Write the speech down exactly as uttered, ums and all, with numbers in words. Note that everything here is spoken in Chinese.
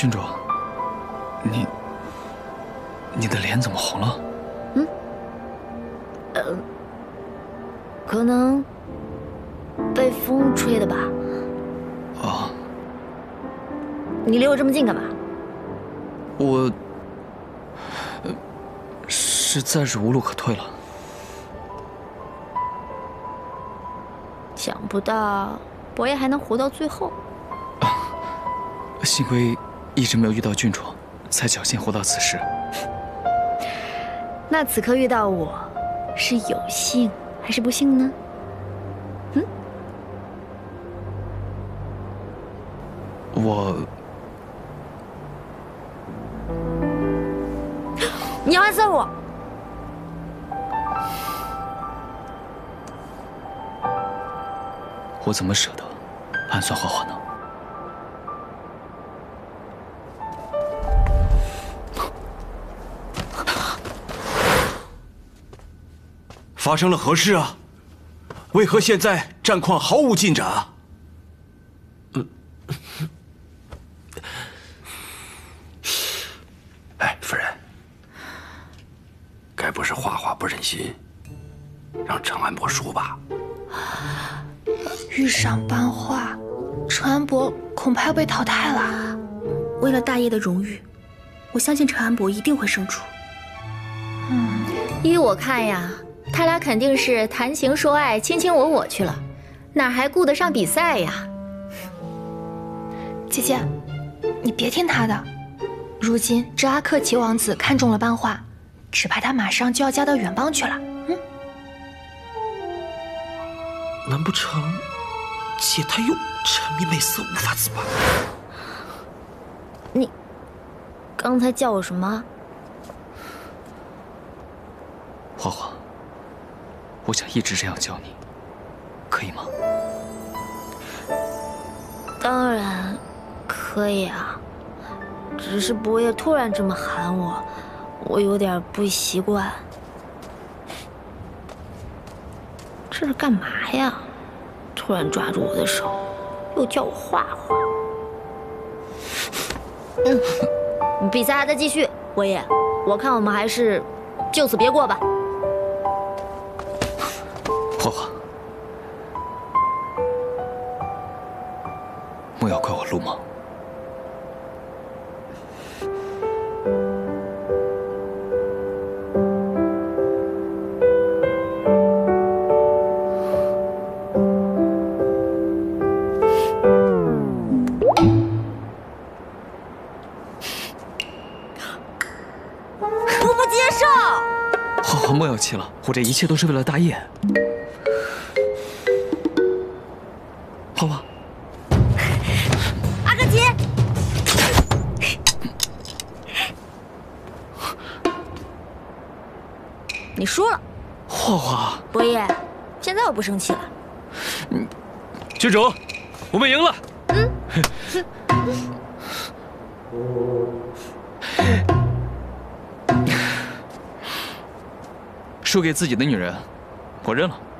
郡主，你你的脸怎么红了？ 嗯，呃，可能被风吹的吧。 哦， 你离我这么近干嘛？ 我，呃，实在是无路可退了。 想不到伯爷还能活到最后。 幸亏一直没有遇到郡主，才侥幸活到此时。 那此刻遇到我，是有幸还是不幸呢？嗯， 我， 你要暗算我？ 我怎么舍得暗算花花呢？ 发生了何事啊？为何现在战况毫无进展啊？嗯， 哎，夫人，该不是花花不忍心让程安伯输吧？ 遇上班话，程安伯恐怕要被淘汰了。 为了大业的荣誉，我相信程安伯一定会胜出。 嗯，依我看呀，他俩肯定是谈情说爱、卿卿我我去了，哪还顾得上比赛呀？ 姐姐，你别听他的。如今这阿克奇王子看中了班花，只怕他马上就要嫁到远邦去了。嗯， 难不成姐她又沉迷美色无法自拔？ 你刚才叫我什么？ 花花，我想一直这样叫你，可以吗？ 当然可以啊，只是伯爷突然这么喊我，我有点不习惯。这是干嘛呀？突然抓住我的手，又叫我画画。嗯，比赛还在继续，伯爷，我看我们还是就此别过吧。 花花，莫要怪我鲁莽。 我不接受！ 花花，莫要气了，我这一切都是为了大业。花花， 阿克奇，你输了。 花花， 伯爷，现在我不生气了。 郡主，我们赢了。嗯。输给自己的女人，我认了。